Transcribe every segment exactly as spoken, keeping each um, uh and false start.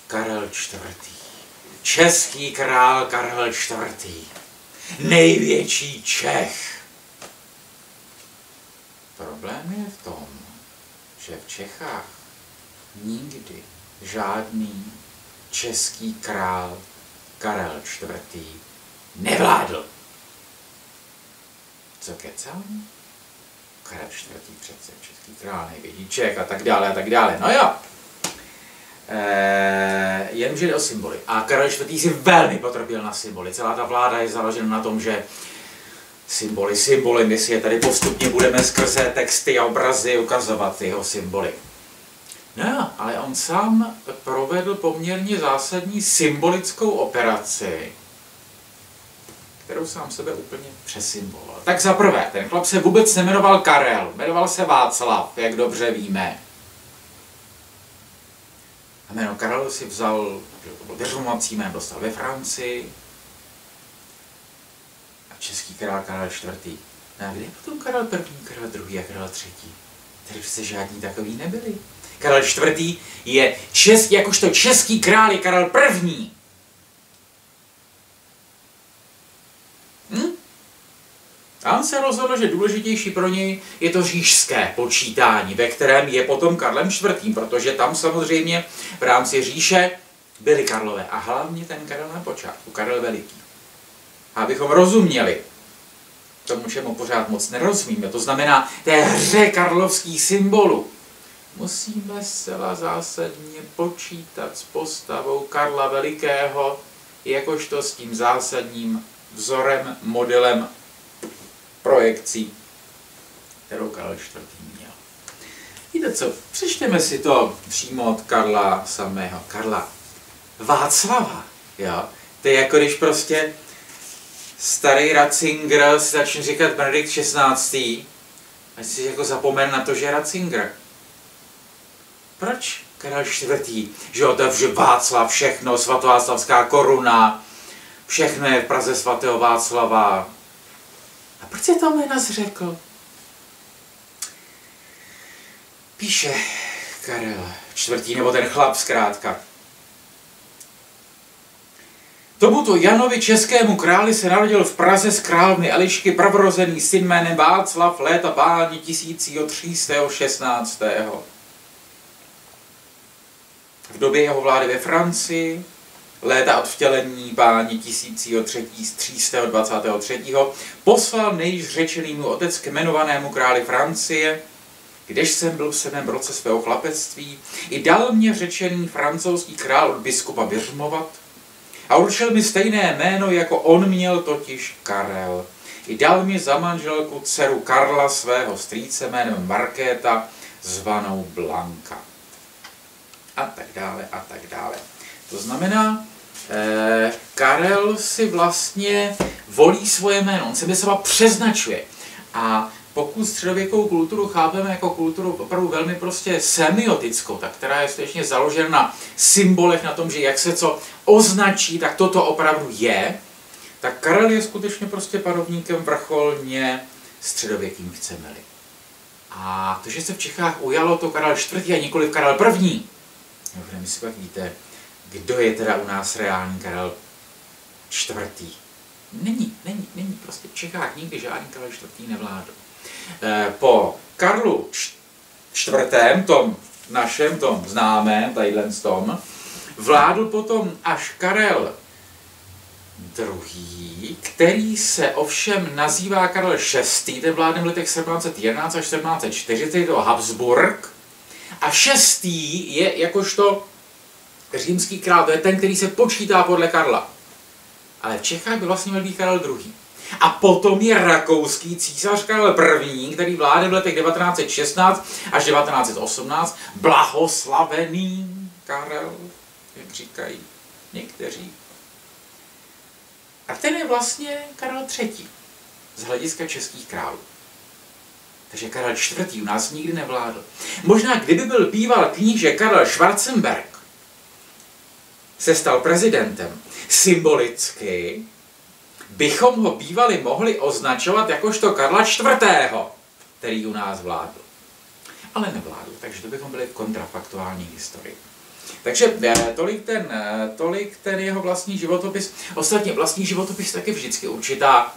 Karel čtvrtý. Český král Karel čtvrtý. Největší Čech. Problém je v tom, že v Čechách nikdy žádný český král Karel čtvrtý nevládl. Co kecám? Karel čtvrtý přece, český král, největší Čech a tak dále a tak dále. No jo. E, jenže jde o symboly. A Karel čtvrtý si velmi potrpěl na symboly. Celá ta vláda je založena na tom, že symboly, symboly, my si je tady postupně budeme skrze texty a obrazy ukazovat jeho symboly. No, ale on sám provedl poměrně zásadní symbolickou operaci, kterou sám sebe úplně přesymboloval. Tak za prvé, ten chlap se vůbec nemenoval Karel, jmenoval se Václav, jak dobře víme. A jméno Karel si vzal, to byl vyřumovací jméno, dostal ve Francii. A český král Karel čtvrtý. No a kde je potom Karel první, Karel druhý a Karel třetí? Tady přece žádní takový nebyli. Karel čtvrtý je český, jakožto český král je Karel první. Hm? A on se rozhodl, že důležitější pro něj je to říšské počítání, ve kterém je potom Karlem čtvrtým, protože tam samozřejmě v rámci říše byli Karlové a hlavně ten Karel na počátku, Karel Veliký. A abychom rozuměli tomu, čemu pořád moc nerozumíme, to znamená té hře karlovských symbolů, musíme zcela zásadně počítat s postavou Karla Velikého, jakožto s tím zásadním vzorem, modelem, projekcí, kterou Karel čtvrtý měl. Víte co, přečteme si to přímo od Karla samého. Karla Václava, jo? To je jako když prostě starý Ratzinger si začne říkat Benedikt šestnáctý. Ať si jako zapomene na to, že je Ratzinger. Proč Karel čtvrtý? Že jo, to je Václav, všechno, svatováclavská koruna, všechno je v Praze svatého Václava. A proč si to jména zřekl? Píše Karel čtvrtý, nebo ten chlap zkrátka. Tomuto Janovi českému králi se narodil v Praze z královny Elišky prvorozený syn jménem Václav léta páni tisíc tři sta šestnáctého. V době jeho vlády ve Francii, léta od vtělení páni tisíc tři sta dvacátého třetího poslal nejjiž řečenýmu otec k jmenovanému králi Francie, kdež jsem byl v sedmém roce svého chlapectví, i dal mě řečený francouzský král od biskupa vyřmovat a určil mi stejné jméno, jako on měl, totiž Karel. I dal mi za manželku dceru Karla, svého strýce jménem Markéta, zvanou Blanka. A tak dále, a tak dále. To znamená, eh, Karel si vlastně volí svoje jméno, on se sebe přeznačuje. A pokud středověkou kulturu chápeme jako kulturu opravdu velmi prostě semiotickou, tak která je skutečně založena na symbolech, na tom, že jak se co označí, tak toto opravdu je, tak Karel je skutečně prostě panovníkem vrcholně středověkým, chceme-li. A to, že se v Čechách ujalo to Karel čtvrtý a nikoliv Karel první, nevím, jestli pak víte, kdo je teda u nás reálný Karel čtvrtý. Není, není, není. Prostě v Čechách nikdy žádný Karel čtvrtý nevládl. Po Karlu čtvrtém, tom našem, tom známém, tadyhle tom, vládl potom až Karel druhý, který se ovšem nazývá Karel šestý, ten vládne v letech sedmnáct set jedenáct až sedmnáct set čtyřicet, to Habsburg, a šestý je jakožto římský král, to je ten, který se počítá podle Karla. Ale v Čechách by vlastně měl být Karel druhý. A potom je rakouský císař Karel první, který vládne v letech devatenáct set šestnáct až devatenáct set osmnáct, blahoslavený Karel, jak říkají někteří. A ten je vlastně Karel třetí z hlediska českých králů. Takže Karel čtvrtý u nás nikdy nevládl. Možná kdyby byl býval kníže Karel Schwarzenberg, se stal prezidentem, symbolicky bychom ho bývali mohli označovat jakožto Karla čtvrtého, který u nás vládl. Ale nevládl, takže to bychom byli v kontrafaktuální historii. Takže tolik ten, tolik ten jeho vlastní životopis. Ostatně vlastní životopis taky vždycky určitá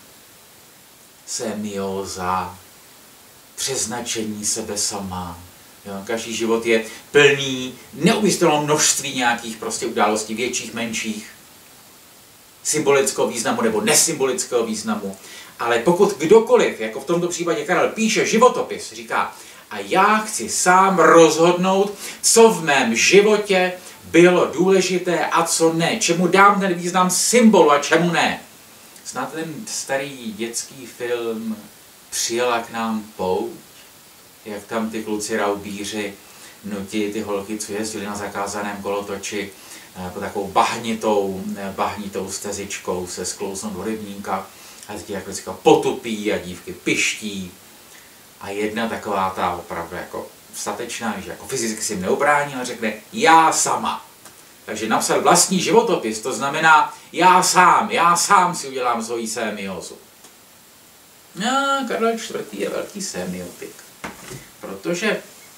semioza, přeznačení sebe sama. Jo, každý život je plný neuvěřitelného množství nějakých prostě událostí, větších, menších, symbolického významu nebo nesymbolického významu. Ale pokud kdokoliv, jako v tomto případě Karel, píše životopis, říká, a já chci sám rozhodnout, co v mém životě bylo důležité a co ne, čemu dám ten význam symbolu a čemu ne. Snad ten starý dětský film Přijela k nám pouť, jak tam ty kluci raubíři nutí ty holky, co jezdili na zakázaném kolotoči, po takovou bahnitou, bahnitou stezičkou se sklouznout do rybníka a ty jak vždycky potupí a dívky piští. A jedna taková ta opravdu jako statečná, že jako fyzicky si jim neubrání, ale řekne já sama. Takže napsal vlastní životopis, to znamená já sám, já sám si udělám svoji sémiozu. No, Karel čtvrtý je velký sémiotik, protože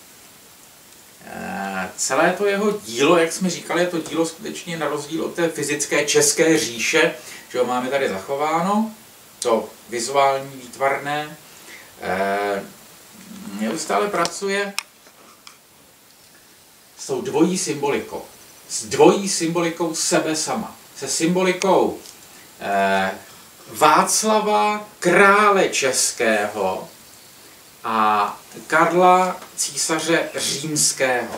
e, celé to jeho dílo, jak jsme říkali, je to dílo skutečně na rozdíl od té fyzické české říše, že ho máme tady zachováno, to vizuální, výtvarné, e, neustále pracuje s tou dvojí symbolikou. S dvojí symbolikou sebe sama. Se symbolikou eh, Václava, krále českého a Karla, císaře římského.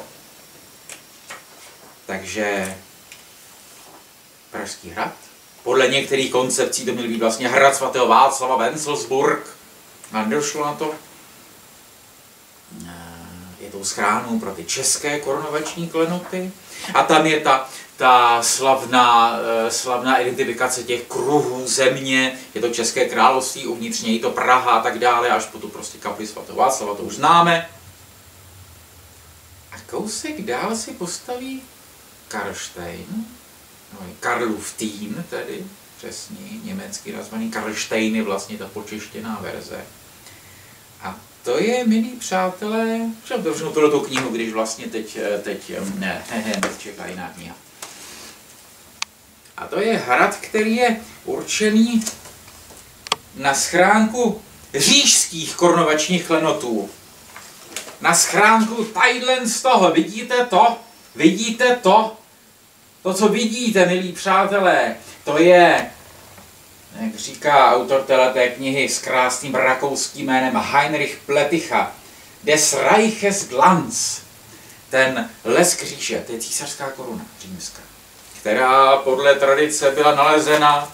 Takže Pražský hrad. Podle některých koncepcí to měl být vlastně hrad svatého Václava, Wenzelsburg. A nedošlo na to. Je tou schránou pro ty české korunovační klenoty. A tam je ta, ta slavná, slavná identifikace těch kruhů země, je to České království, uvnitř něj to Praha a tak dále, až po tu prostě kapli svatého Václava, to už známe. A kousek dál si postaví Karlštejn, no, Karlův tým tedy, přesně německy nazvaný Karlštejn je vlastně ta počeštěná verze. A to je, milí přátelé, že dořnu tohleto knihu, když vlastně teď, teď ne, ne, čeká jiná kniha. A to je hrad, který je určený na schránku říšských korunovačních klenotů. Na schránku tadyhle z toho, vidíte to? Vidíte to? To, co vidíte, milí přátelé, to je, jak říká autor téhleté knihy s krásným rakouským jménem Heinrich Pleticha, Des Reiches Glanz, ten lesk říše, to je císařská koruna římská, která podle tradice byla nalezena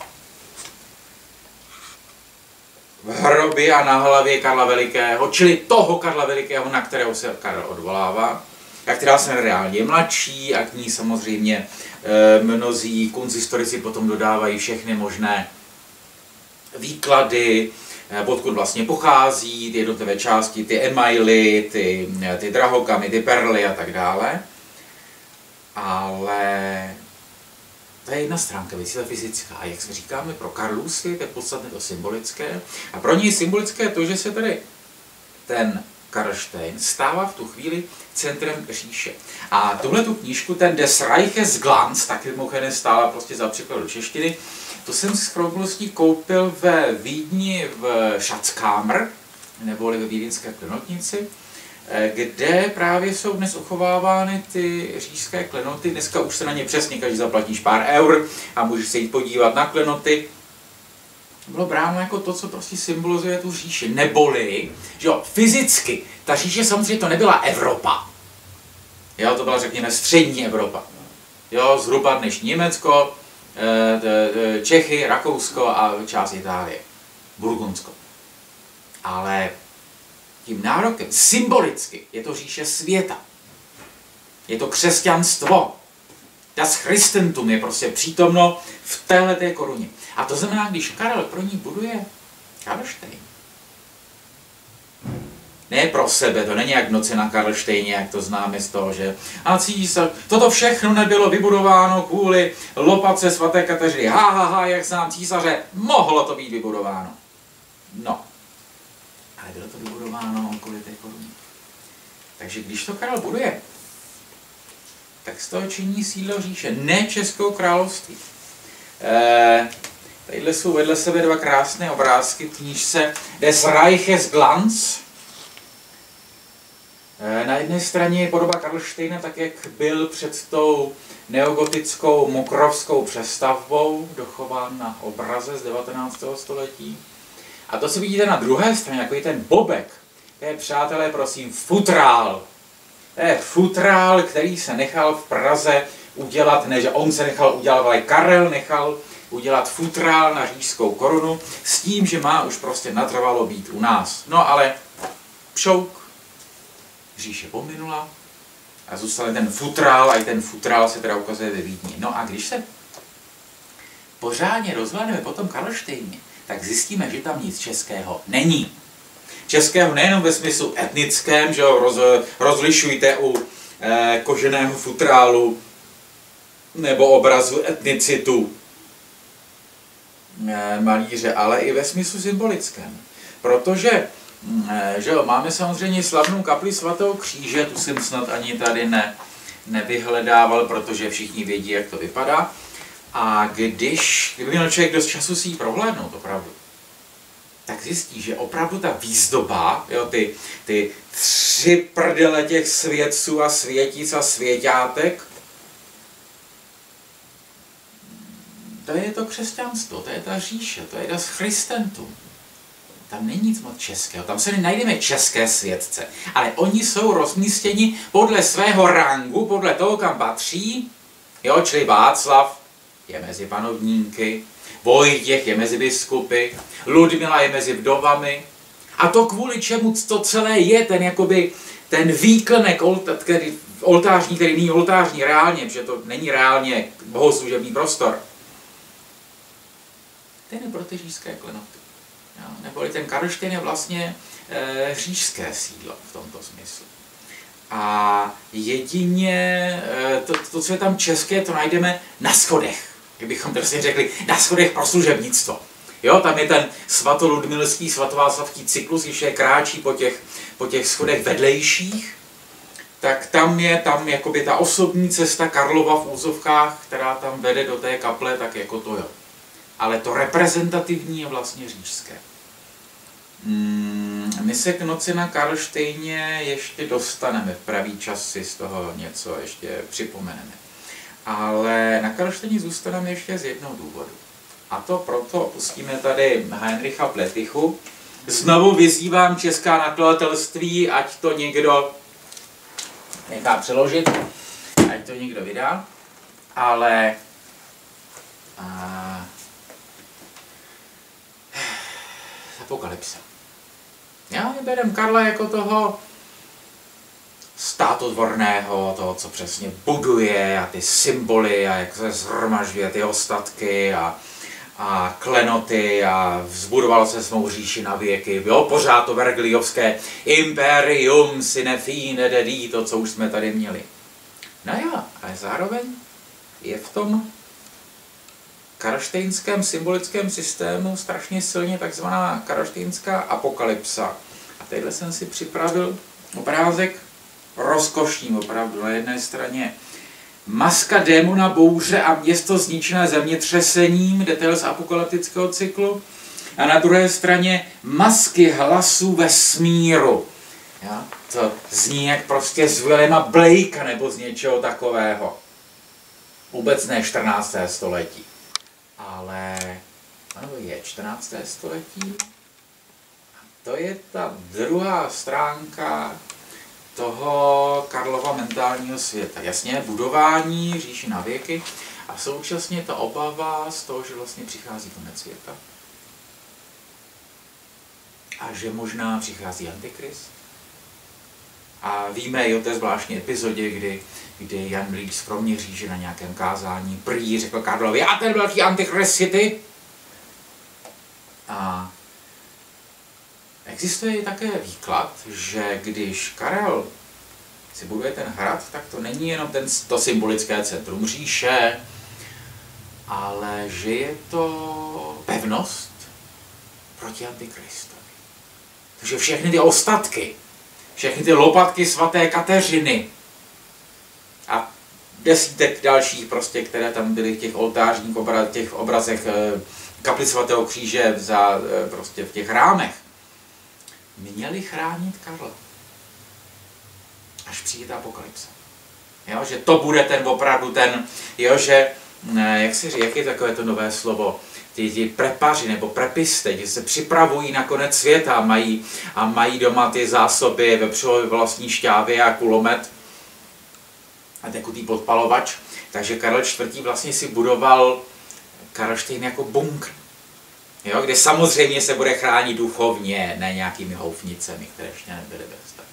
v hrobě a na hlavě Karla Velikého, čili toho Karla Velikého, na kterého se Karel odvolává, a která se reálně mladší a k ní samozřejmě e, mnozí kunsthistorici potom dodávají všechny možné výklady, odkud vlastně pochází, ty jednotlivé části, ty emaily, ty, ty drahokamy, ty perly a tak dále. Ale to je jedna stránka věci, ta fyzická. A jak jsme říkáme, pro Karlusy to je podstatně to symbolické. A pro něj symbolické je to, že se tady ten Karlštejn stává v tu chvíli centrem říše. A tuhle tu knížku, ten Des Reiches Glanz, taky mimochodem stála prostě za překlad do češtiny, to jsem s chroublostí koupil ve Vídni v Schatzkammer, neboli ve vídeňské klenotnici, kde právě jsou dnes uchovávány ty říšské klenoty. Dneska už se na ně přesně každý zaplatíš pár eur a můžeš se jít podívat na klenoty. Bylo bráno jako to, co prostě symbolizuje tu říši. Neboli, že jo, fyzicky, ta říše samozřejmě to nebyla Evropa. Jo, to byla, řekněme, střední Evropa. Jo, zhruba dnešní Německo, Čechy, Rakousko a část Itálie, Burgundsko. Ale tím nárokem symbolicky je to říše světa. Je to křesťanstvo. Das Christentum je prostě přítomno v téhleté koruně. A to znamená, když Karel pro ní buduje Karlštejn. Ne pro sebe, to není jak v Noci na Karlštejně, jak to známe z toho, že a císař, toto všechno nebylo vybudováno kvůli lopatce svaté Kateřiny. Ha, ha, ha, jak znám císaře, mohlo to být vybudováno. No, ale bylo to vybudováno kvůli té koruně. Takže když to Karel buduje, tak z toho činí sídlo říše, ne Českou království. E, tadyhle jsou vedle sebe dva krásné obrázky v knížce Des Reiches Glanz. E, na jedné straně je podoba Karlštejna, tak jak byl před tou neogotickou mokrovskou přestavbou, dochován na obraze z devatenáctého století. A to, co vidíte na druhé straně, jako je ten bobek, to je, přátelé, prosím, futrál. To je futrál, který se nechal v Praze udělat, ne, že on se nechal udělat, ale Karel nechal udělat futrál na říšskou korunu s tím, že má už prostě natrvalo být u nás. No ale pšouk, říše pominula a zůstal ten futrál, a i ten futrál se teda ukazuje ve Vídni. No a když se pořádně rozhlédneme po tom Karlštejně, tak zjistíme, že tam nic českého není. Českého nejenom ve smyslu etnickém, že ho roz, rozlišujte u eh, koženého futrálu nebo obrazu etnicitu eh, malíře, ale i ve smyslu symbolickém. Protože eh, že jo, máme samozřejmě slavnou kapli svatého kříže, tu jsem snad ani tady ne, nevyhledával, protože všichni vědí, jak to vypadá. A když kdyby měl člověk dost času si ji prohlédnout, opravdu, tak zjistí, že opravdu ta výzdoba, jo, ty, ty tři prdele těch světců a světic a svěťátek, to je to křesťanstvo, to je ta říše, to je das Christentum. Tam není nic moc českého, tam se nenajdeme české světce, ale oni jsou rozmístěni podle svého rangu, podle toho, kam patří, jo, čili Václav je mezi panovníky, Vojtěch je mezi biskupy, Ludmila je mezi vdovami. A to kvůli čemu to celé je, ten jakoby, ten výklenek který, oltářní, který není oltářní reálně, protože to není reálně bohoslužební prostor. Ten je pro ty říšské klenoty. Jo? Neboli ten Karlštejn je vlastně e, říšské sídlo v tomto smyslu. A jedině e, to, to, co je tam české, to najdeme na schodech. Kdybychom prostě řekli, na schodech pro služebnictvo. Jo, tam je ten svatoludmilský, svatováclavský cyklus, když je kráčí po těch, po těch schodech vedlejších, tak tam je tam jakoby ta osobní cesta Karlova v úzovkách, která tam vede do té kaple, tak jako to jo. Ale to reprezentativní je vlastně říšské. Hmm, my se k noci na Karlštejně ještě dostaneme, v pravý čas si z toho něco ještě připomeneme. Ale na Karlštejně zůstaneme ještě z jednoho důvodu. A to proto pustíme tady Heinricha Pletichu. Znovu vyzývám česká nakladatelství, ať to někdo nechá přeložit, ať to někdo vydá. Ale a, Apokalypsa. Já berem Karla jako toho státotvorného, toho, co přesně buduje, a ty symboly, a jak se zhromažďuje ty ostatky a, a klenoty, a vzbudoval se svou říši na věky. Jo, pořád to vergiliovské imperium sine fine dedi, to, co už jsme tady měli. No jo, ale zároveň je v tom karlštejnském symbolickém systému strašně silně takzvaná karlštejnská apokalypsa. A tadyhle jsem si připravil obrázek rozkošní opravdu. Na jedné straně maska démona bouře a město zničené zemětřesením, detail z apokalyptického cyklu. A na druhé straně masky hlasů vesmíru. Ja? To zní jak prostě z Williama Blakea nebo z něčeho takového. Vůbec ne čtrnácté století. Ale ano, je čtrnácté století. A to je ta druhá stránka toho Karlova mentálního světa. Jasně, budování říši na věky a současně ta obava z toho, že vlastně přichází konec světa. A že možná přichází Antikrist. A víme i o té zvláštní epizodě, kdy, kdy Jan Mlík z Kroměříže na nějakém kázání prý řekl Karlovi, a ten velký Antikrist si ty. A existuje také výklad, že když Karel si buduje ten hrad, tak to není jenom ten, to symbolické centrum říše, ale že je to pevnost proti Antikristovi. Takže všechny ty ostatky, všechny ty lopatky svaté Kateřiny a desítek dalších, prostě, které tam byly v těch oltářních obraz, těch obrazech kapli svatého kříže za, prostě v těch rámech, měli chránit Karla. Až přijde ta apokalypse. Jo, že to bude ten opravdu ten, jo, že, jak se říká, jak je takové to nové slovo, ti, ti prepaři nebo prepiste, že se připravují na konec světa mají, a mají doma ty zásoby vepřové vlastní šťávy a kulomet a tekutý podpalovač. Takže Karel čtvrtý. vlastně si budoval Karlštejn jako bunkr, jo, kde samozřejmě se bude chránit duchovně, ne nějakými houfnicemi, které ještě nebyly bez tak.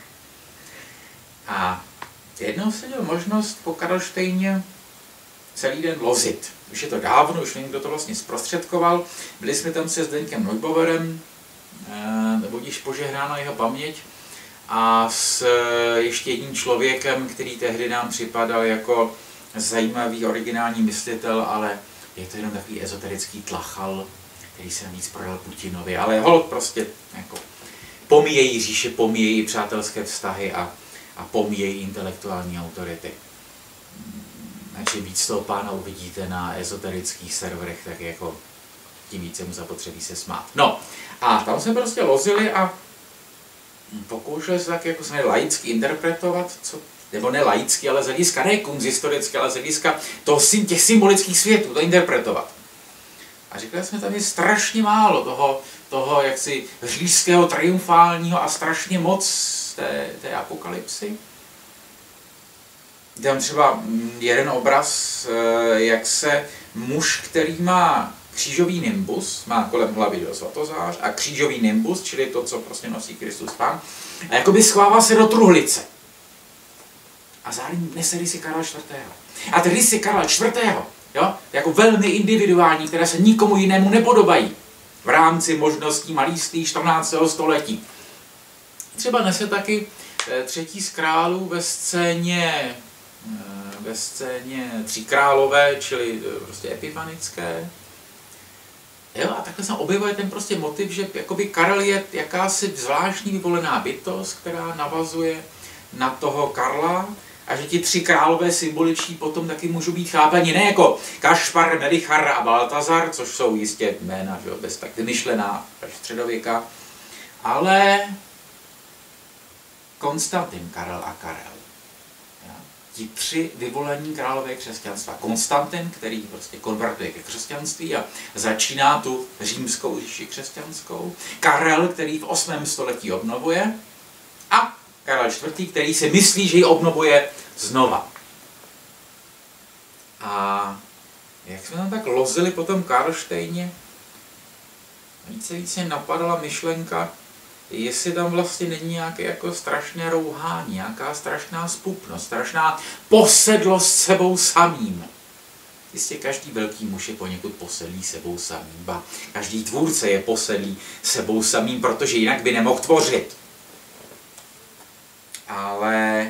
A jednou jsem měl možnost po Karlštejně celý den lozit. Už je to dávno, už někdo to vlastně zprostředkoval. Byli jsme tam se Zdeňkem Neubauerem, nebo když požehnána jeho paměť, a s ještě jedním člověkem, který tehdy nám připadal jako zajímavý originální myslitel, ale je to jenom takový ezoterický tlachal, který se navíc prodal Putinovi, ale holt prostě jako pomíjejí říše, pomíjejí přátelské vztahy a, a pomíjejí intelektuální autority. Čím víc toho pána uvidíte na ezoterických serverech, tak jako tím více mu zapotřebí se smát. No a tam jsme prostě lozili a pokoušeli se tak jako jsme laicky interpretovat, co, nebo ne laicky, ale z hlediska, ne kunzhistoricky, ale z hlediska toho, těch symbolických světů, to interpretovat. A říkali jsme, tam je strašně málo toho, toho jaksi říšského triumfálního a strašně moc té, té apokalypsy. Tam třeba jeden obraz, jak se muž, který má křížový nimbus, má kolem hlavy do svatozář a křížový nimbus, čili to, co prostě nosí Kristus Pán, a jakoby schovává se do truhlice. A zároveň nese rysy Karla čtvrtého. A ty rysy Karla čtvrtého, jo, jako velmi individuální, které se nikomu jinému nepodobají v rámci možností malíství čtrnáctého století. Třeba nese taky třetí z králů ve scéně ve scéně Tříkrálové, čili prostě epifanické. Jo, a takhle se objevuje ten prostě motiv, že jakoby Karel je jakási zvláštní vyvolená bytost, která navazuje na toho Karla, a že ti tři králové symboličtí potom taky můžou být chápaní ne jako Kašpar, Melichar a Baltazar, což jsou jistě jména, že jo, bez tak vymyšlená středověka, ale Konstantin, Karel a Karel. Ti tři vyvolení králové křesťanstva. Konstantin, který prostě konvertuje ke křesťanství a začíná tu římskou říši křesťanskou. Karel, který v osmém století obnovuje. A Karel čtvrtý, který si myslí, že ji obnovuje znova. A jak jsme tam tak lozili po tom Karlštejně, více více napadala myšlenka, jestli tam vlastně není nějaké jako strašné rouhání, nějaká strašná spupnost, strašná posedlost sebou samým. Jistě každý velký muž je poněkud posedlý sebou samým, ba každý tvůrce je posedlý sebou samým, protože jinak by nemohl tvořit. Ale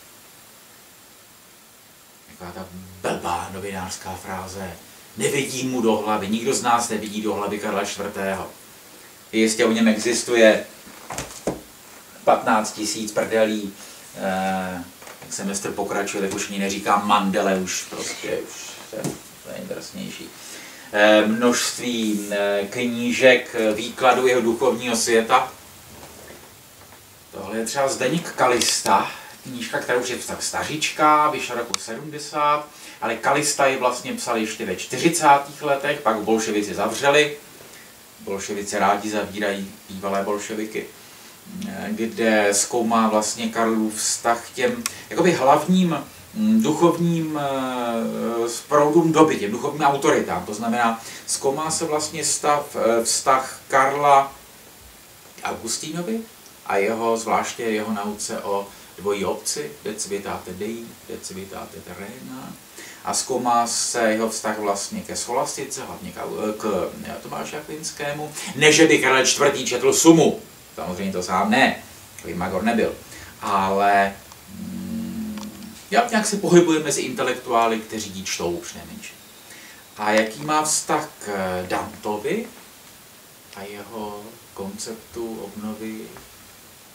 taková ta blbá novinářská fráze, nevidí mu do hlavy, nikdo z nás nevidí do hlavy Karla čtvrtého. Jistě o něm existuje patnáct tisíc prdelí, eh, jak semestr pokračuje, tak už ní neříkám Mandele, už prostě, už to je drsnější. Eh, množství eh, knížek, výkladu jeho duchovního světa. Tohle je třeba Zdeněk Kalista, knížka, která už je tak stařička, vyšla roku sedmdesát, ale Kalista ji vlastně psal ještě ve čtyřicátých letech, pak bolševici zavřeli. Bolševici rádi zavírají bývalé bolševiky, kde zkoumá vlastně Karlův vztah k těm jakoby hlavním duchovním proudům doby, těm duchovním autoritám. To znamená, zkoumá se vlastně stav, vztah Karla Augustínovi a jeho, zvláště jeho nauce o dvojí obci, de civitate Dei, de civitate terrena. A zkoumá se jeho vztah vlastně ke scholastice, hlavně k Tomáši Akvinskému. Ne, že by Karel čtvrtý četl sumu, samozřejmě to sám ne, takový magor nebyl, ale mm, jak nějak se pohybuje mezi intelektuály, kteří ji čtou přinejmenším. A jaký má vztah k Dantovi a jeho konceptu obnovy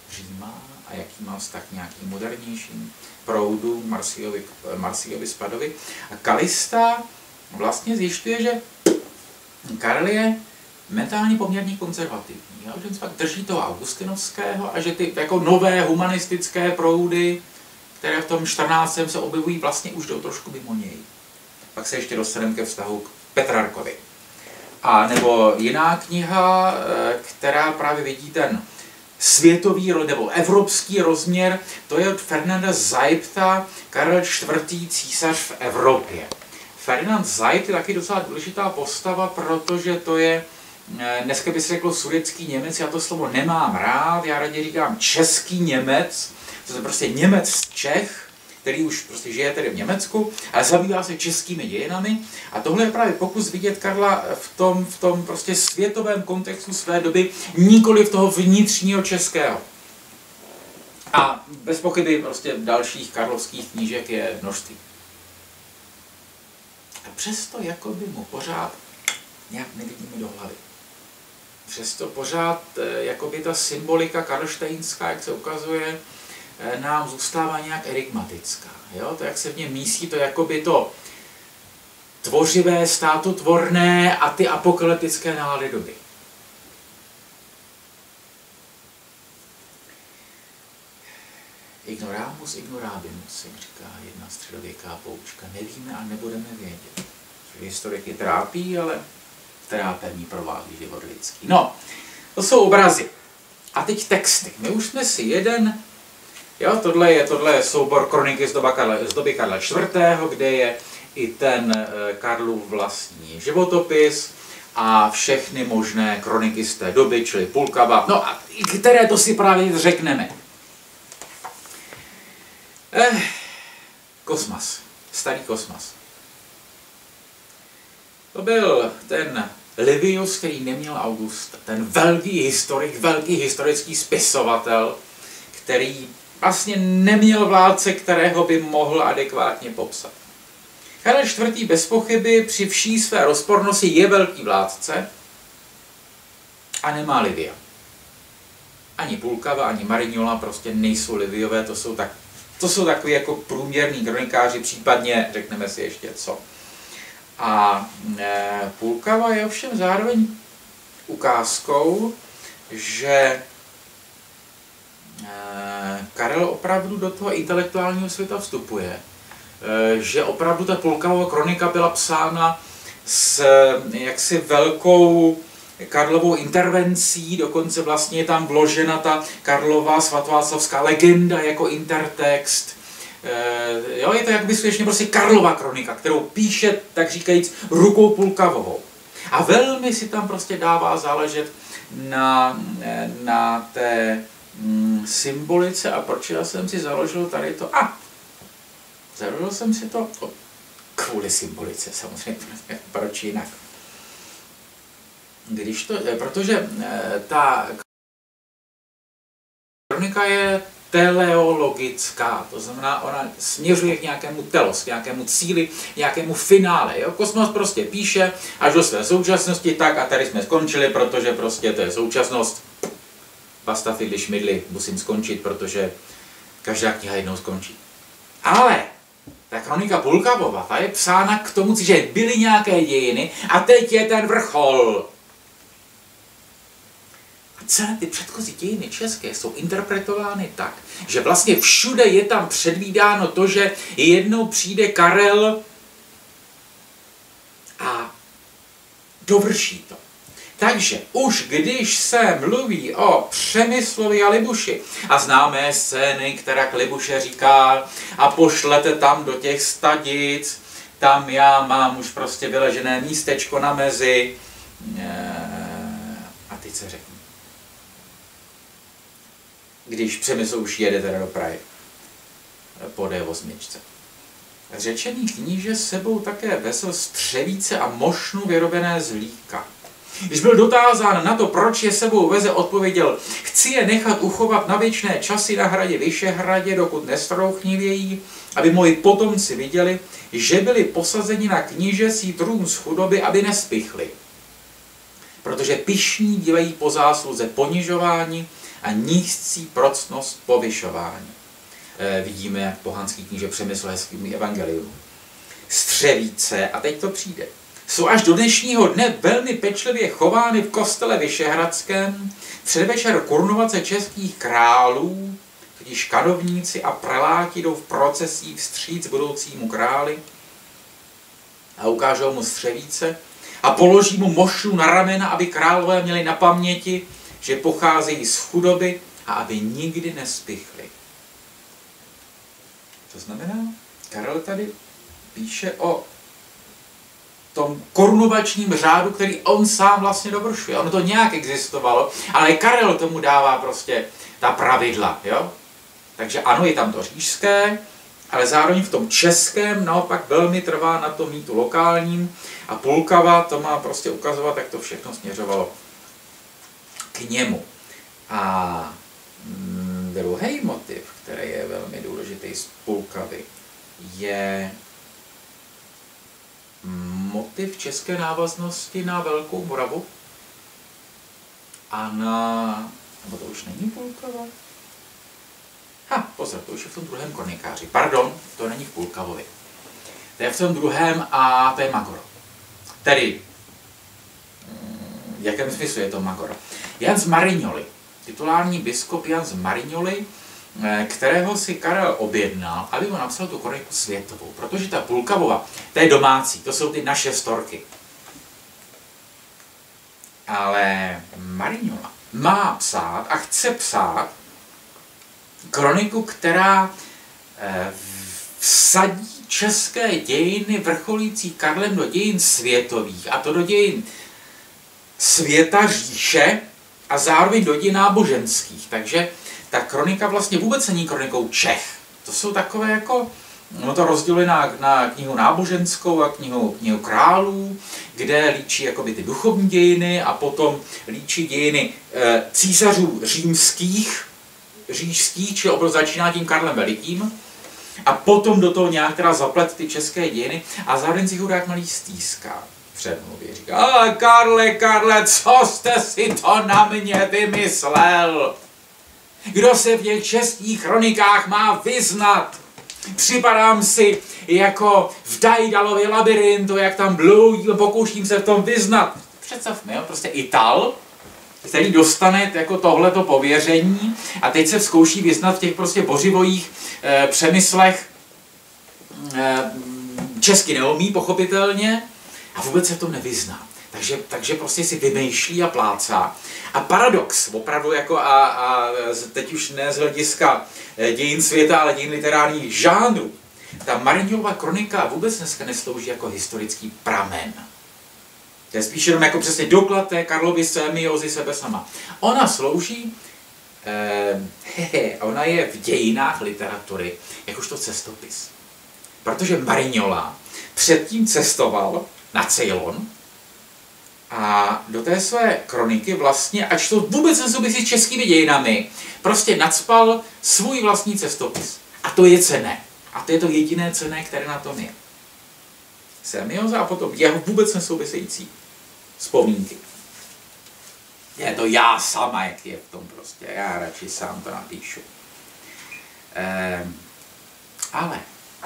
Říma a jaký má vztah k nějakým modernějším proudům Marsiovi, Marsiovi Spadovi. A Kalista vlastně zjišťuje, že Karel je mentálně poměrně konzervativní, jo? Že fakt drží toho augustinovského a že ty jako nové humanistické proudy, které v tom čtrnáctém se objevují, vlastně už jdou trošku mimo něj. Pak se ještě dostaneme ke vztahu k Petrarkovi. A nebo jiná kniha, která právě vidí ten světový nebo evropský rozměr, to je od Ferdinanda Zajpta, Karel čtvrtý. Císař v Evropě. Ferdinand Zajpt je taky docela důležitá postava, protože to je, dneska by se řeklo sudetský Němec, já to slovo nemám rád, já raději říkám český Němec, to je prostě Němec z Čech, který už prostě žije tedy v Německu, ale zabývá se českými dějinami. A tohle je právě pokus vidět Karla v tom, v tom prostě světovém kontextu své doby, nikoli v toho vnitřního českého. A bez pochyby prostě dalších karlovských knížek je množství. A přesto jakoby mu pořád nějak nevidíme do hlavy. Přesto pořád jakoby ta symbolika karlštejnská, jak se ukazuje, nám zůstává nějak enigmatická. Jo? To, jak se v něm mísí, to jakoby to tvořivé, státotvorné a ty apokalyptické nálady doby. Ignoramus ignorabimus, jak říká jedna středověká poučka. Nevíme a nebudeme vědět. Historiky trápí, ale trápení provází život lidský. No, to jsou obrazy. A teď texty. My už jsme si jeden, jo, tohle je, tohle je soubor kroniky z, doba Karla, z doby Karla čtvrtého., kde je i ten Karlův vlastní životopis a všechny možné kroniky z té doby, čili Pulkava, no a které to si právě řekneme. Eh, Kosmas, starý Kosmas. To byl ten Livius, který neměl Augusta, ten velký historik, velký historický spisovatel, který vlastně neměl vládce, kterého by mohl adekvátně popsat. Karel čtvrtý. bez pochyby při vší své rozpornosti je velký vládce a nemá Livia. Ani Pulkava, ani Marignola prostě nejsou Liviové, to jsou, tak, to jsou takový jako průměrní kronikáři, případně řekneme si ještě co. A e, Pulkava je ovšem zároveň ukázkou, že e, Karel opravdu do toho intelektuálního světa vstupuje. E, že opravdu ta Pulkavova kronika byla psána s jaksi velkou Karlovou intervencí, dokonce vlastně je tam vložena ta Karlova svatováclavská legenda jako intertext. E, jo, je to jakby skutečně prostě Karlova kronika, kterou píše, tak říkajíc, rukou Pulkavovou. A velmi si tam prostě dává záležet na, na té mm, symbolice. A proč já jsem si založil tady to? A, založil jsem si to o, kvůli symbolice, samozřejmě, proč jinak. Když to, protože ta kronika je teleologická, to znamená, ona směřuje k nějakému telos, k nějakému cíli, nějakému finále. Jo? Kosmas prostě píše až do své současnosti, tak a tady jsme skončili, protože prostě to je současnost. Basta fidli šmidli, musím skončit, protože každá kniha jednou skončí. Ale ta kronika Pulkavova, ta je psána k tomu, že byly nějaké dějiny a teď je ten vrchol. Celé ty předchozí dějiny české jsou interpretovány tak, že vlastně všude je tam předvídáno to, že jednou přijde Karel a dovrší to. Takže už když se mluví o Přemyslovi a Libuši a známé scény, která k Libuše říká a pošlete tam do těch stadic, tam já mám už prostě vyležené místečko na mezi a teď se řekne. Když Přemysl už jede teda do Prahy po D osm. Řečený kníže s sebou také vezl střevíce a mošnu vyrobené z líka. Když byl dotázán na to, proč je sebou veze, odpověděl: chci je nechat uchovat na věčné časy na hradě Vyšehradě, dokud nestrouchnivějí, aby moji potomci viděli, že byli posazeni na knížecí trůn z chudoby, aby nespichli. Protože pyšní dívají po zásluze ponižování a nízcí proctnost povyšování. E, vidíme, jak pohanský kníže Přemysl hezký evangelium. Střevíce, a teď to přijde, jsou až do dnešního dne velmi pečlivě chovány v kostele Vyšehradském. Předvečer korunovace českých králů, totiž kanovníci a preláti jdou v procesích vstříc budoucímu králi a ukážou mu střevíce a položí mu mošu na ramena, aby králové měli na paměti, že pocházejí z chudoby a aby nikdy nespichli. To znamená, Karel tady píše o tom korunovačním řádu, který on sám vlastně dovršuje. Ono to nějak existovalo, ale Karel tomu dává prostě ta pravidla. Jo? Takže ano, je tam to říšské, ale zároveň v tom českém naopak velmi trvá na tom mýtu lokálním a Pulkava to má prostě ukazovat, jak to všechno směřovalo k němu. A mm, druhý motiv, který je velmi důležitý z Pulkavy, je motiv české návaznosti na Velkou Moravu a na... nebo to už není Pulkava? Ha, pozor, to už je v tom druhém kronikáři. Pardon, to není v Pulkavovi. To je v tom druhém a to je Magor. Tedy, v jakém smyslu je to Magor? Jan z Marignoli, titulární biskup Jan z Marignoli, kterého si Karel objednal, aby mu napsal tu kroniku světovou. Protože ta Pulkavova, to je domácí, to jsou ty naše storky. Ale Marignola má psát a chce psát kroniku, která vsadí české dějiny vrcholící Karlem do dějin světových, a to do dějin světa říše a zároveň do dějin náboženských. Takže ta kronika vlastně vůbec není kronikou Čech. To jsou takové jako, no to rozděluje na, na knihu náboženskou a knihu, knihu králů, kde líčí jakoby ty duchovní dějiny a potom líčí dějiny e, císařů římských, říšských, čili opravdu začíná tím Karlem Velikým, a potom do toho nějak teda zaplet ty české dějiny a zároveň si chudák malý stýská předmluvě. Říká, ale Karle, Karle, co jste si to na mě vymyslel? Kdo se v těch českých kronikách má vyznat? Připadám si jako v Daidalově labirintu, jak tam bloudím, pokouším se v tom vyznat. Představme, jo, prostě Ital, který dostane jako tohleto pověření a teď se zkouší vyznat v těch prostě bořivojích e, přemyslech. E, česky neumí, pochopitelně, a vůbec se v tom nevyzná. Takže, takže prostě si vymýšlí a plácá. A paradox, opravdu jako a, a teď už ne z hlediska dějin světa, ale dějin literárních žánrů. Ta Marignolova kronika vůbec dneska neslouží jako historický pramen. To je spíš jenom jako přesně doklad té Karlovy semiozy sebe sama. Ona slouží, eh, hehe, ona je v dějinách literatury jakožto cestopis. Protože Marignola předtím cestoval na Ceylon a do té své kroniky vlastně, ač to vůbec nesouvisí s českými dějinami, prostě nacpal svůj vlastní cestopis. A to je cenné. A to je to jediné cenné, které na tom je. Semioza a potom jeho vůbec nesouvisející vzpomínky. Je to já sama, jak je v tom prostě. Já radši sám to napíšu. Ehm, ale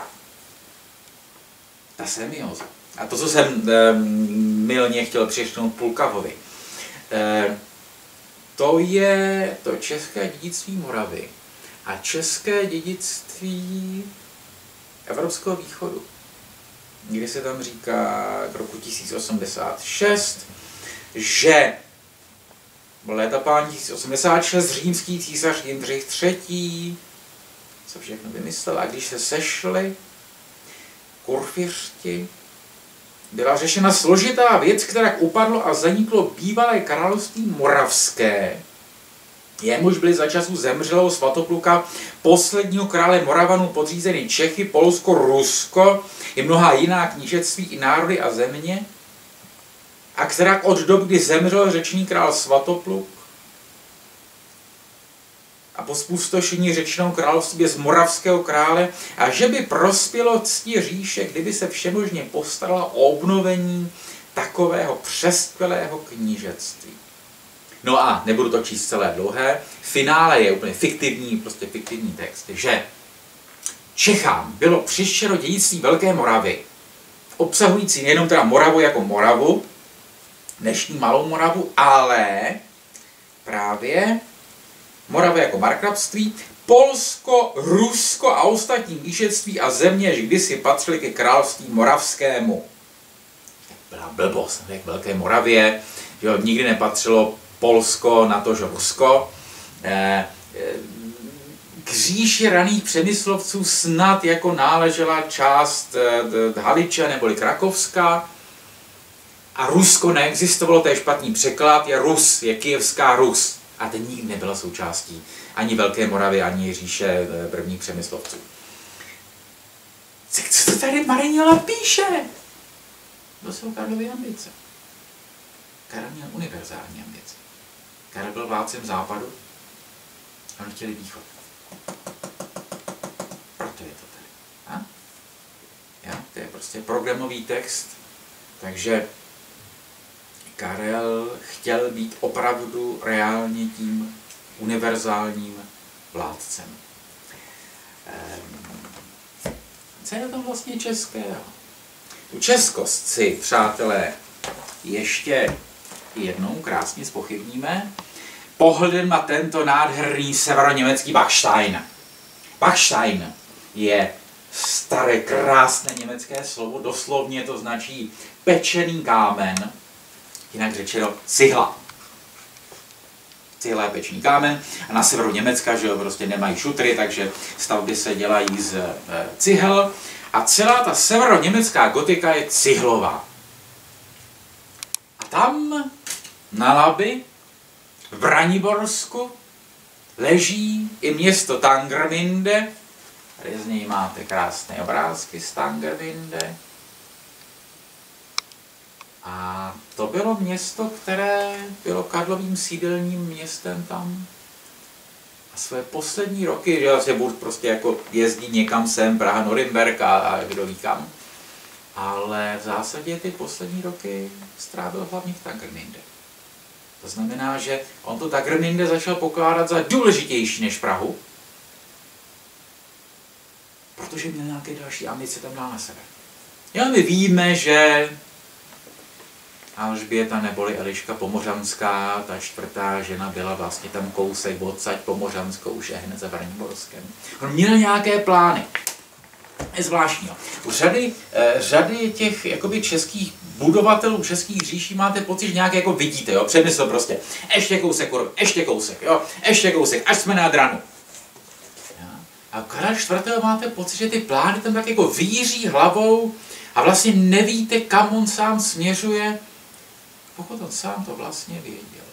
ta semioza, a to, co jsem e, mylně chtěl přišnout Pulkavovi, e, to je to české dědictví Moravy a české dědictví Evropského východu, kdy se tam říká k roku tisíc osmdesát šest, že léta páni tisíc osmdesát šest římský císař Jindřich třetí co všechno vymyslel, a když se sešli kurfiřti, byla řešena složitá věc, která upadlo a zaniklo bývalé království moravské, jemuž byli za času zemřelého Svatopluka posledního krále Moravanů podřízeny Čechy, Polsko, Rusko i mnoha jiná knížectví i národy a země, a která od doby, kdy zemřel řečný král Svatopluk a po spustošení řečného království bez moravského krále, a že by prospělo cti říše, kdyby se všemožně postarala o obnovení takového přeskvělého knížectví. No a nebudu to číst celé dlouhé. Finále je úplně fiktivní, prostě fiktivní text, že Čechám bylo přištěno dědictví Velké Moravy, obsahující nejenom teda Moravu jako Moravu, dnešní Malou Moravu, ale právě Moravu jako markrabství, Polsko, Rusko a ostatní výšectví a země, že kdysi patřily ke království moravskému. Byla blbost, jak Velké Moravě, že jo, nikdy nepatřilo Polsko na to, že Rusko. Eh, eh, K říši raných přemyslovců snad jako náležela část eh, Haliče neboli Krakovska. A Rusko neexistovalo, to je špatný překlad, je Rus, je Kyjevská Rus. A ten nikdy nebyla součástí ani Velké Moravy, ani říše prvních přemyslovců. Co to tady Marinila píše? To jsou Karlovy ambice. Karel měl univerzální ambice. Karel byl vládcem západu a oni chtěli východ. Proto je to tady. A? Ja, to je prostě programový text, takže Karel chtěl být opravdu reálně tím univerzálním vládcem. Ehm, co je to vlastně českého? Tu českost si, přátelé, ještě jednou krásně zpochybníme pohledem na tento nádherný severoněmecký Bachstein. Bachstein je staré krásné německé slovo, doslovně to značí pečený kámen, jinak řečeno cihla. Cihla je pečený kámen a na severu Německa, že jo, prostě nemají šutry, takže stavby se dělají z e, cihel a celá ta severoněmecká gotika je cihlová. A tam na Labi v Braniborsku leží i město Tangermünde. Tady z něj máte krásné obrázky z Tangermünde. A to bylo město, které bylo Karlovým sídelním městem tam. A své poslední roky, že vlastně buď prostě jako jezdí někam sem, Praha, Norimberg a, a kdo ví kam. Ale v zásadě ty poslední roky strávil hlavně v Tangermünde. To znamená, že on to Tangermünde začal pokládat za důležitější než Prahu, protože měl nějaké další ambice tam dál na sebe. Jo, my víme, že Alžběta neboli Eliška Pomořanská, ta čtvrtá žena, byla vlastně tam kousek odsaď Pomořansko, už je hned za Braniborskem. On měl nějaké plány. Je zvláštního. U řady, eh, řady těch jakoby českých budovatelů českých říší máte pocit, že nějaké jako vidíte, jo, přemysl prostě. Ještě kousek, ještě kousek, jo, ještě kousek, až jsme na Dranu. A u Karla čtvrtého máte pocit, že ty plány tam tak jako víří hlavou a vlastně nevíte, kam on sám směřuje, pokud on sám to vlastně věděl.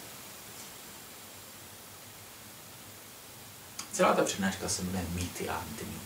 Celá ta přednáška se jmenuje Mýty a antimýty.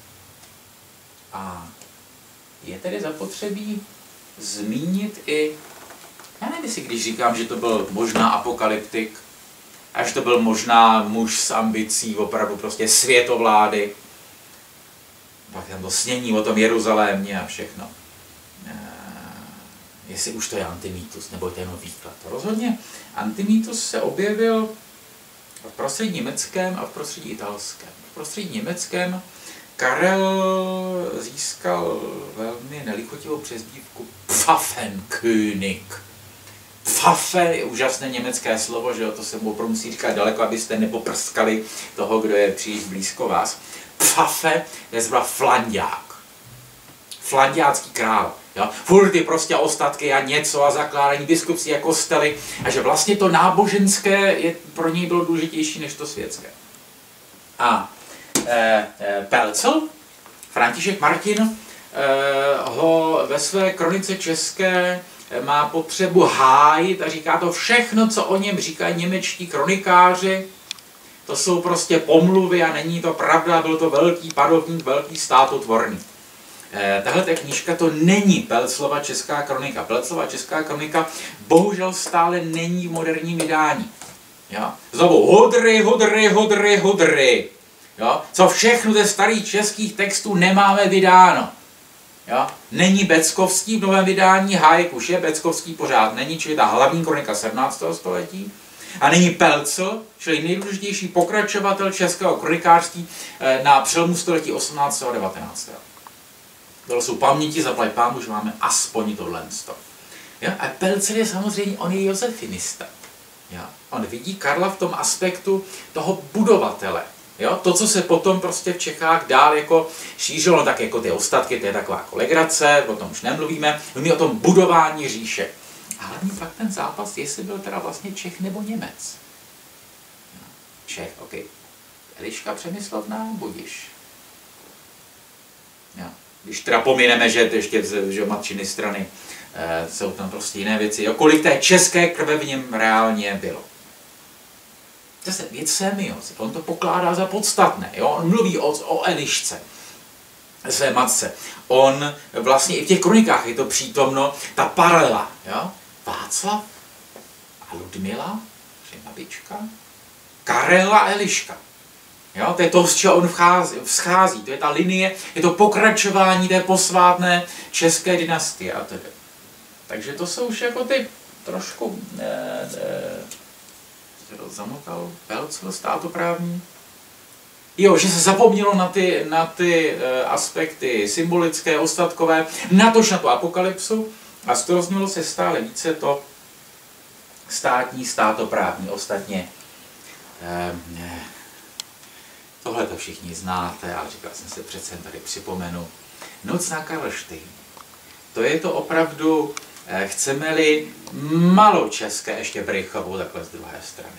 A je tedy zapotřebí zmínit i, já nevím, jestli když říkám, že to byl možná apokalyptik, až to byl možná muž s ambicí opravdu prostě světovlády, pak tam to snění o tom Jeruzalémě a všechno. E, jestli už to je antimýtus, nebo je to jenom výklad. Rozhodně antimýtus se objevil v prostředí německém a v prostředí italském. V prostředí německém Karel získal velmi nelichotivou přezdívku Pfaffenkönig. Pfaffe je úžasné německé slovo, že jo, to se mu opravdu musí říkat daleko, abyste nepoprskali toho, kdo je příliš blízko vás. Pfaffe je zhruba flanďák. Flanďácký král. Jo? Furt ty prostě ostatky a něco a zakládání biskupství a kostely. A že vlastně to náboženské je, pro něj bylo důležitější než to světské. A e, e, Pelcl, František Martin, e, ho ve své kronice české má potřebu hájit a říká to všechno, co o něm říkají němečtí kronikáři. To jsou prostě pomluvy a není to pravda, byl to velký panovník, velký státotvorný. Eh, tahle ta knížka to není Pelclova česká kronika. Pelclova česká kronika bohužel stále není v moderním vydání. Jo? Znovu hudry, hudry, hudry, hudry. Jo? Co všechno ze starých českých textů nemáme vydáno. Jo? Není Beckovský v novém vydání, Hájek už je, Beckovský pořád není, čili ta hlavní kronika sedmnáctého století. A nyní Pelcl, čili nejdůležitější pokračovatel českého kronikářství na přelomu století osmnáctého a devatenáctého To jsou paměti, zaplať pámu, že máme aspoň tohle. Ja? A Pelcl je samozřejmě, on je josefinista. Ja? On vidí Karla v tom aspektu toho budovatele. Jo? To, co se potom prostě v Čechách dál jako šířilo, tak jako ty ostatky, to je taková jako legrace, o tom už nemluvíme, mluví o tom budování říše. A hlavně pak ten zápas, jestli byl teda vlastně Čech nebo Němec. Čech, ok. Eliška Přemyslovna, budiš. Ja. Když teda pomineme, že ještě z matčiny strany e, jsou tam prostě jiné věci. Jo? Kolik té české krve v něm reálně bylo. Zase věc semiozy, on to pokládá za podstatné, jo? On mluví o, o Elišce, své matce. On vlastně i v těch kronikách je to přítomno, ta paralela, jo? Václav a Ludmila, že babička, Karel a Eliška. Jo? To je to, z čeho on vchází, vzchází, to je ta linie, je to pokračování té posvátné české dynastie a tedy. Takže to jsou už jako ty trošku... Ne, ne, zamotal Pelcl, státoprávní. Jo, že se zapomnělo na ty, na ty e, aspekty symbolické, ostatkové, natož na tu apokalypsu a zdůraznilo se stále více to státní, státoprávní. Ostatně e, ne, tohle to všichni znáte, ale říkal jsem si přece tady připomenu. Noc na Karlštejn. To je to opravdu, chceme-li maločeské, ještě Brychovou takhle z druhé strany,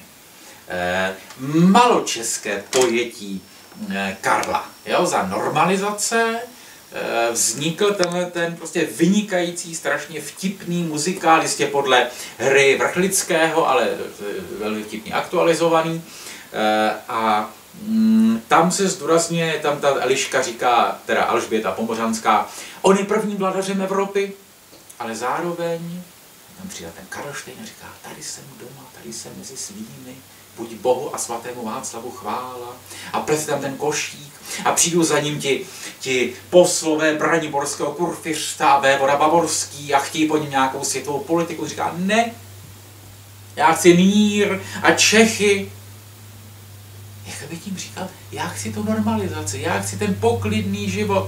maločeské pojetí Karla. Jo, za normalizace vznikl tenhle ten prostě vynikající, strašně vtipný muzikál, jistě podle hry Vrchlického, ale velmi vtipně aktualizovaný. A tam se zdůrazňuje, tam ta Eliška říká, teda Alžběta Pomořanská, on je prvním vladařem Evropy, ale zároveň tam přijde ten Karlštejn a říká, tady jsem doma, tady jsem mezi svými, buď Bohu a svatému Václavu chvála. A plese tam ten košík a přijdu za ním ti, ti poslové braniborského kurfiřta a vévoda bavorský a chtějí po něm nějakou světovou politiku. Říká, ne, já chci mír a Čechy. Jak by tím říkal, já chci tu normalizaci, já chci ten poklidný život.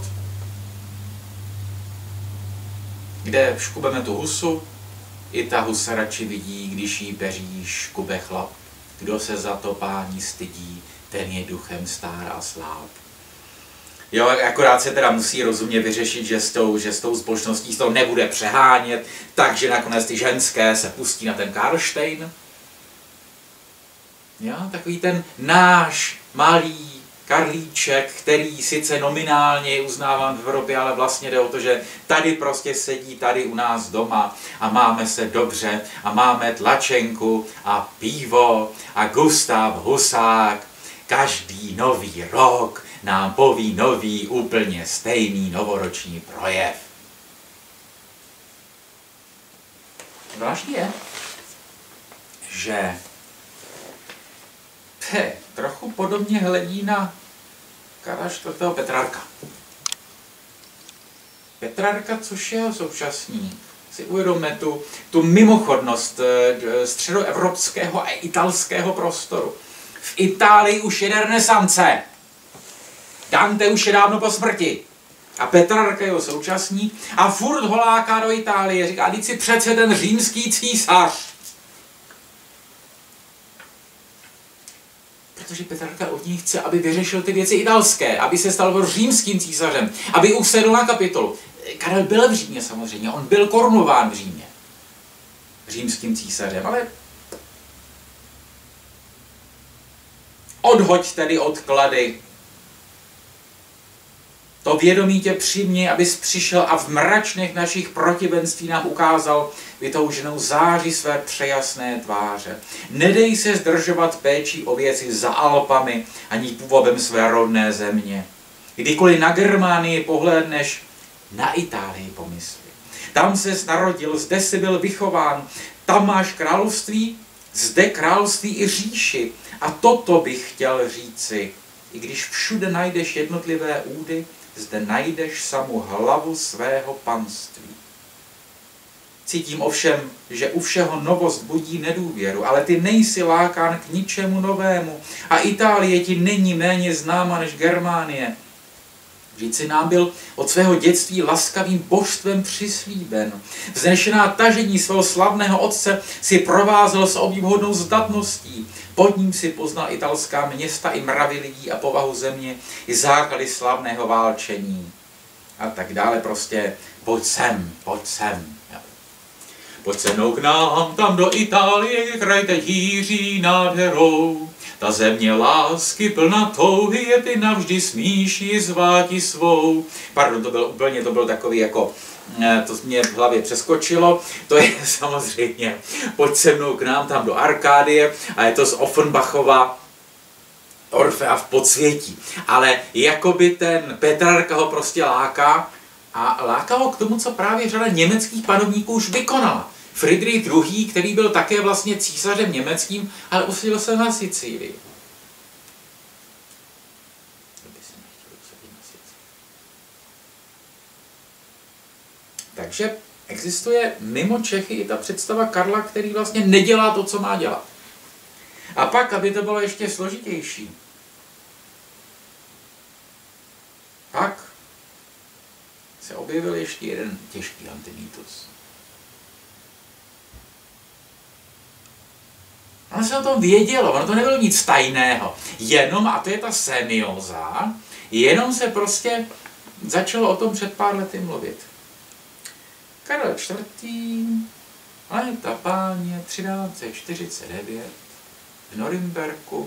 Kde škubeme tu husu, i ta husa radši vidí, když jí peří škube chlap. Kdo se za to pání stydí, ten je duchem stár a sláb. Jo, akorát se teda musí rozumně vyřešit, že s tou, že s tou společností to nebude přehánět, takže nakonec ty ženské se pustí na ten Karlštejn. Jo, takový ten náš malý Karlíček, který sice nominálně je uznáván v Evropě, ale vlastně jde o to, že tady prostě sedí tady u nás doma a máme se dobře a máme tlačenku a pivo a Gustav Husák každý nový rok nám poví nový, úplně stejný novoroční projev. Zvláštní je, že He, trochu podobně hledí na Karla čtvrtého. Petrarka. Petrarka, což je jeho současník, si uvědomme tu, tu mimochodnost středoevropského a italského prostoru. V Itálii už jede renesance. Dante už je dávno po smrti. A Petrarka je jeho současník a furt holáká do Itálie. Říká, teď si přece ten římský císař. Protože Petrarka od ní chce, aby vyřešil ty věci italské, aby se stal římským císařem, aby usedl na Kapitolu. Karel byl v Římě samozřejmě, on byl korunován v Římě. Římským císařem, ale odhoď tedy odklady. To vědomí tě přijmě, abys přišel a v mračných našich protivenství nám ukázal vytouženou záři své přejasné tváře. Nedej se zdržovat péčí o věci za Alpami ani původem své rodné země. Kdykoliv na Germánii pohlédneš, na Itálii pomysli. Tam ses narodil, zde jsi byl vychován, tam máš království, zde království i říši. A toto bych chtěl říci, i když všude najdeš jednotlivé údy, zde najdeš samu hlavu svého panství. Cítím ovšem, že u všeho novost budí nedůvěru, ale ty nejsi lákán k ničemu novému a Itálie ti není méně známa než Germánie. Vždyť si nám byl od svého dětství laskavým božstvem přislíben. Vznešená tažení svého slavného otce si provázel s obdivuhodnou zdatností. Pod ním si poznal italská města i mravy lidí a povahu země, i základy slavného válčení. A tak dále prostě, pojď sem, pojď sem. Jo. Pojď se mnou k nám, tam do Itálie, kraj teď hýří nádherou. Ta země lásky plná touhy, je ty navždy smíš ji zváti svou. Pardon, to byl úplně, to byl takový jako, to mě v hlavě přeskočilo. To je samozřejmě, pojď se mnou k nám tam do Arkádie a je to z Offenbachova Orfea v podsvětí. Ale jakoby ten Petrarka ho prostě láká a láká ho k tomu, co právě řada německých panovníků už vykonala. Friedrich druhý., který byl také vlastně císařem německým, ale usadil se na Sicílii. Takže existuje mimo Čechy i ta představa Karla, který vlastně nedělá to, co má dělat. A pak, aby to bylo ještě složitější, pak se objevil ještě jeden těžký antimýtus. Ono se o tom vědělo, ono to nebylo nic tajného. Jenom, a to je ta semioza, jenom se prostě začalo o tom před pár lety mluvit. Karel čtvrtý. léta páně třináct set čtyřicet devět v Norimberku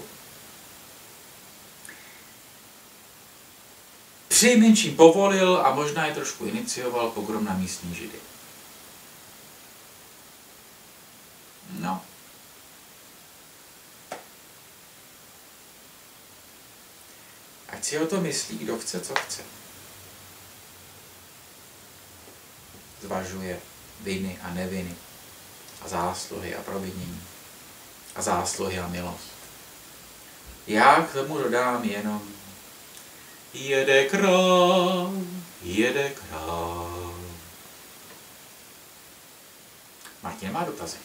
přinejmenším povolil a možná je trošku inicioval pogrom na místní Židy. No. Ať si o to myslí, kdo chce, co chce. Zvažuje viny a neviny a zásluhy a provinění a zásluhy a milost. Já k tomu dodám jenom jede král, jede král. Martin má dotazy.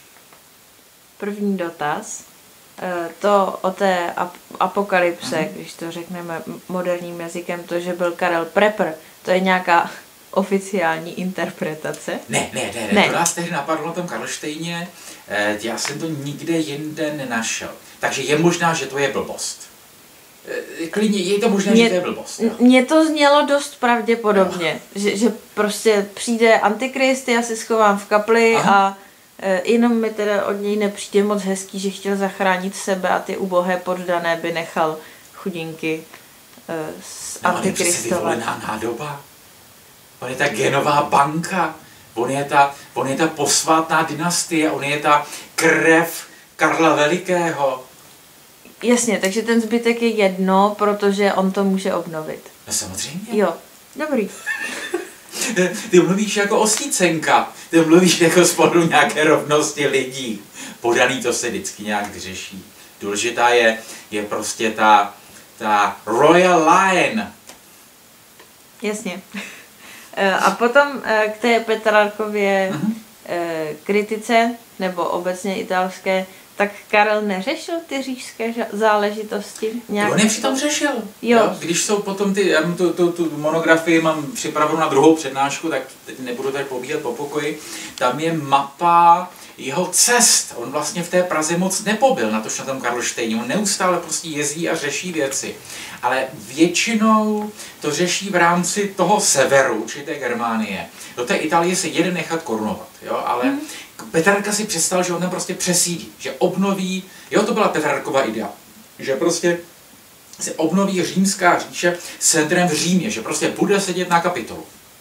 První dotaz. To o té apokalypse, mm-hmm. když to řekneme moderním jazykem, to, že byl Karel Prepper, to je nějaká oficiální interpretace? Ne, ne, ne, ne. to nás tehdy napadlo na tom Karlštejně, já jsem to nikde jinde nenašel. Takže je možná, že to je blbost. Klidně, je to možná, mě, že to je blbost. Mně to znělo dost pravděpodobně, že, že prostě přijde antikrist, já se schovám v kapli. Aha. A jenom mi teda od něj nepřijde moc hezký, že chtěl zachránit sebe a ty ubohé poddané by nechal chudinky z no, antikristova. On je přece vyvolená nádoba. On je ta genová banka. On je ta, on je ta posvátná dynastie. On je ta krev Karla Velikého. Jasně, takže ten zbytek je jedno, protože on to může obnovit. No samozřejmě. Jo, dobrý. Ty mluvíš jako osvícenka, ty mluvíš jako spolu nějaké rovnosti lidí. Podaný to se vždycky nějak řeší. Důležitá je, je prostě ta, ta royal line. Jasně. A potom k té Petrarkově uh-huh. kritice, nebo obecně italské, tak Karel neřešil ty říšské záležitosti? Nějak... On je přitom řešil. Jo. Jo. Když jsou potom ty, já tu, tu, tu monografii mám připravenou na druhou přednášku, tak teď nebudu tady pobíhat po pokoji. Tam je mapa jeho cest. On vlastně v té Praze moc nepobyl, natož na tom Karlštejně. On neustále prostě jezdí a řeší věci. Ale většinou to řeší v rámci toho severu, či té Germánie. Do té Itálie se jede nechat korunovat, jo, ale hmm. Petrarka si představil, že on tam prostě přesídí, že obnoví, jo, to byla Petrarkova idea, že prostě se obnoví římská říše s centrem v Římě, že prostě bude sedět na Kapitolu.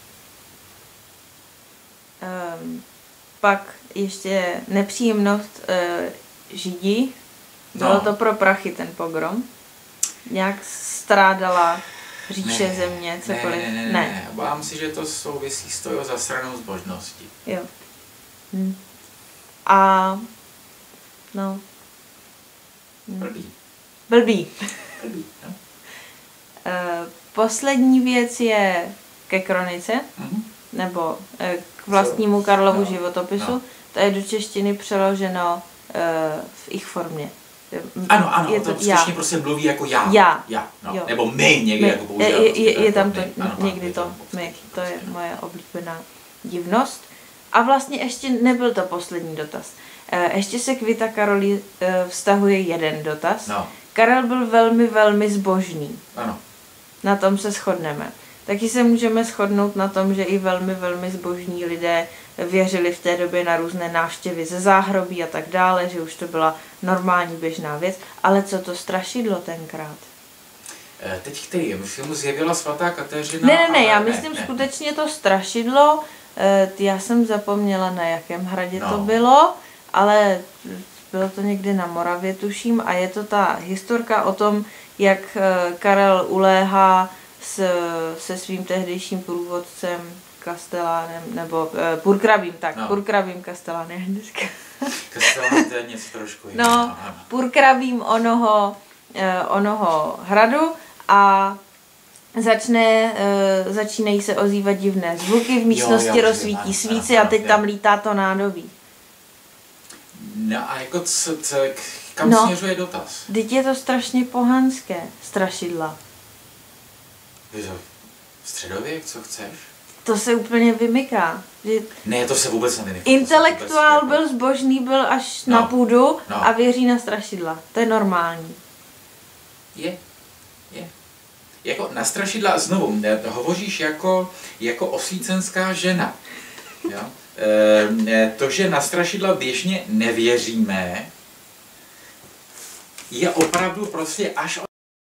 Um, pak ještě nepříjemnost uh, Židí, bylo no. to pro prachy ten pogrom, nějak strádala říše, ne, země, cokoliv. Ne, ne, ne, ne. ne. Bám si, že to souvisí s tou zasranou zbožností. Jo. Hm. A no. Hm. Blbý. Blbý. Blbý, no. uh, poslední věc je ke kronice. Uh-huh. nebo eh, k vlastnímu Karlovu no, životopisu, no. to je do češtiny přeloženo eh, v ich formě. Ano, ano, je to to skutečně já. prostě mluví jako já. Já. já no. Jo. Nebo my někdy my. jako používá. Je, je, je tam to my. Ano, někdy je to to my, to je moje oblíbená divnost. A vlastně ještě nebyl to poslední dotaz. Ještě se k Vita Karoli vztahuje jeden dotaz. No. Karel byl velmi, velmi zbožný. Ano. Na tom se shodneme. Taky se můžeme shodnout na tom, že i velmi, velmi zbožní lidé věřili v té době na různé návštěvy ze záhrobí a tak dále, že už to byla normální běžná věc. Ale co to strašidlo tenkrát? Teď který? Myslím, zjevila svatá Kateřina. Ne, ne, ne, já ne, myslím ne, skutečně to strašidlo. Já jsem zapomněla, na jakém hradě no. to bylo, ale bylo to někdy na Moravě, tuším, a je to ta historka o tom, jak Karel uléhá s, se svým tehdejším průvodcem Kastelánem, nebo eh, Purkrabím, tak, no. Purkrabím Kastelánem dneska. Kastelán to je něco trošku jiného. No, Purkrabím onoho, eh, onoho hradu a začne, uh, začínají se ozývat divné zvuky, v místnosti jo, jo, rozsvítí ano, svíci ano, a teď ano, tam lítá to nádobí. No a jako co, co, kam no, směřuje dotaz? Teď je to strašně pohanské, strašidla. Středověk, co chceš? To se úplně vymyká. Že ne, to se vůbec nevymyká. intelektuál vůbec byl zbožný, byl až no, na půdu no. a věří na strašidla. To je normální. Je, je. Jako na strašidla, znovu, hovoříš jako, jako osvícenská žena. Jo? E, to, že na strašidla běžně nevěříme, je opravdu prostě až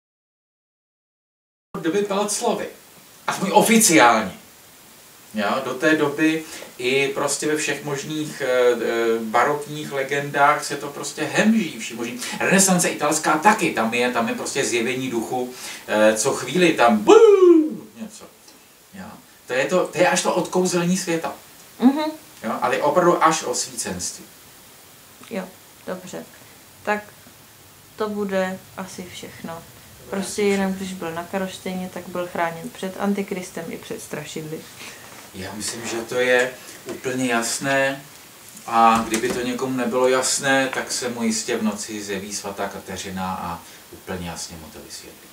od doby Pelclovy. Aspoň oficiálně. Jo? Do té doby i prostě ve všech možných e, barokních legendách se to prostě hemží vším možným. Renesance italská taky, tam je, tam je prostě zjevení duchu, e, co chvíli tam buu, něco. Jo? To, je to, to je až to odkouzlení světa. Mm-hmm. Jo? Ale opravdu až osvícenství. Jo, dobře. Tak to bude asi všechno. Prostě jenom když byl na Karlštejně, tak byl chráněn před Antikristem i před strašidly. Já myslím, že to je úplně jasné a kdyby to někomu nebylo jasné, tak se mu jistě v noci zjeví svatá Kateřina a úplně jasně mu to vysvětlí.